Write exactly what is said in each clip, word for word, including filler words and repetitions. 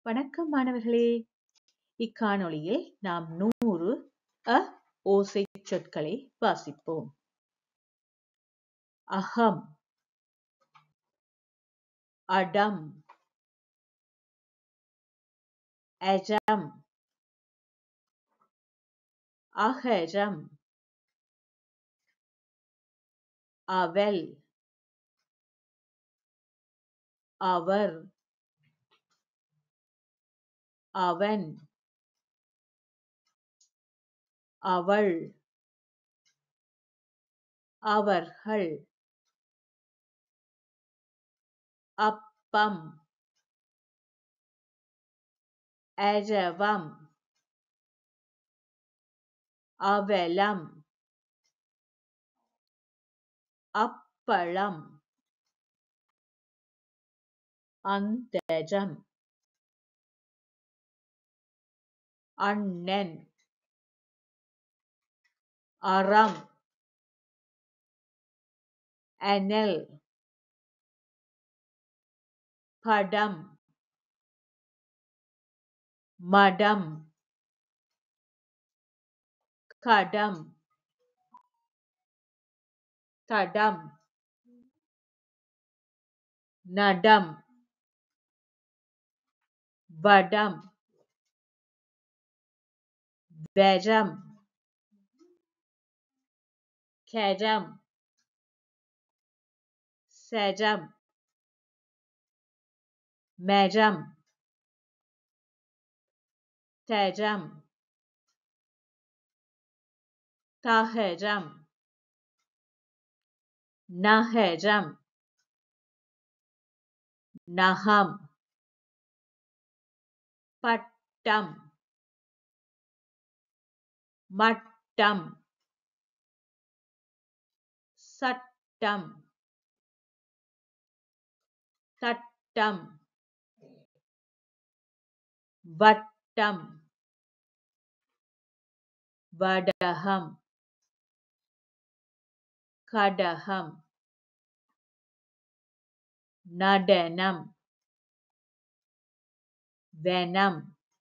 வணக்கம் மாணவர்களே! இக்காணொளியில் நாம் நூறு அ ஓசைச் சொற்களை வாசிப்போம். அகம், அடம், அஜம், அகரம், அவல், அவர், அவன், அவள், அவர்கள், அப்பம், அரவம், அவலம், அப்பளம், அந்தரம், அண்ணன், அறம், அனல், படம், மடம், கடம், தடம், நடம், வடம், வெரம், கரம், சரம், மரம், தரம், தகரம், நகரம், நகம், பட்டம், மட்டம், சட்டம், தட்டம், வட்டம், வடகம், கடகம், நடனம், வனம்,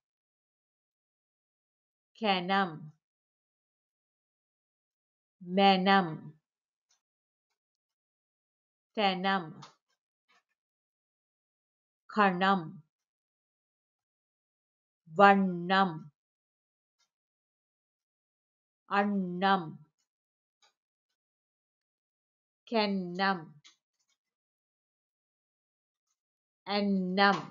கனம், மனம், தனம், கணம், வண்ணம், அன்னம், கன்னம், அன்னம்,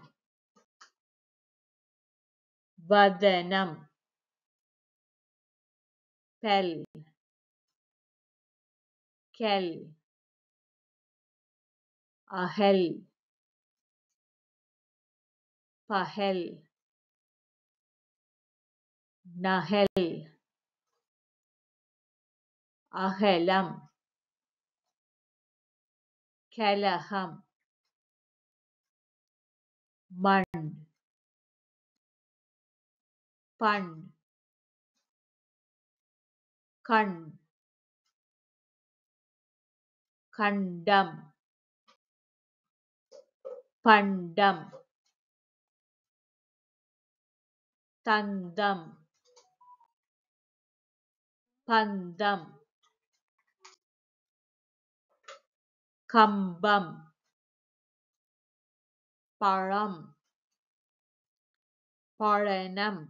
வதனம், பல், கல், அகல், பகல், நகல், அகலம், கலகம், மண், பண், கண், கண்டம், பண்டம், தந்தம், பந்தம், கம்பம், பழம், பழனம்,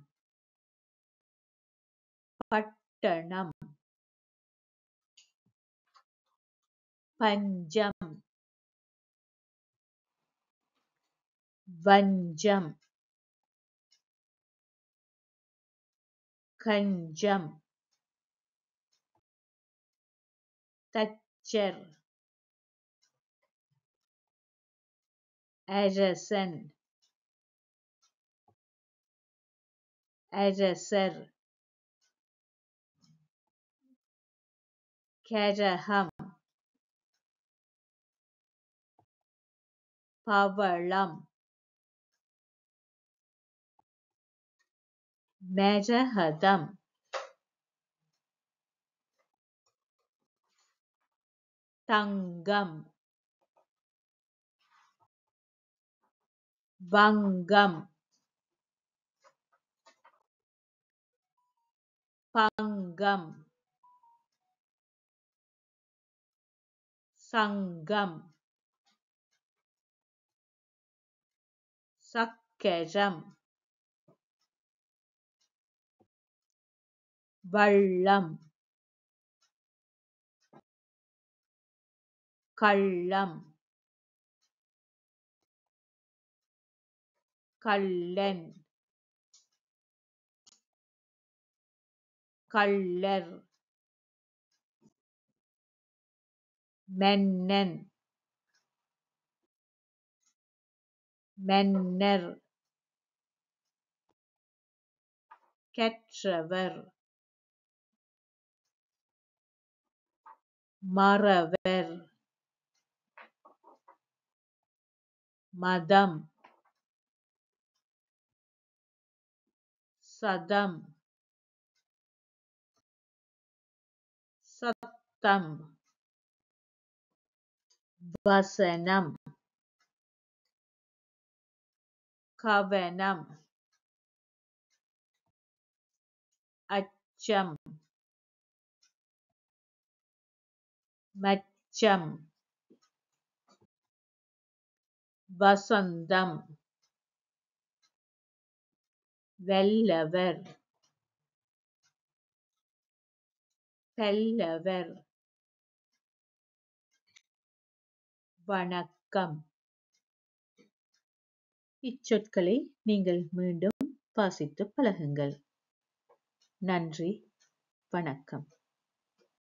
பட்டணம், பஞ்சம், வஞ்சம், கஞ்சம், தச்சர், அரசன், அரசர், கரகம், பவளம், மரகதம், தங்கம், வங்கம், பங்கம் சங்கம் சக்கரம் வள்ளம் கள்ளம் கள்ளன் கள்ளர் மென்னன் மென்னர் கற்றவர் மறவர் மதம் சதம் சத்தம் வசனம் கவனம் அச்சம் மச்சம் வசந்தம் வெல்லவர் பெல்லவர் வணக்கம். இச்சொற்களை நீங்கள் மீண்டும் வாசித்து பழகுங்கள். நன்றி, வணக்கம்.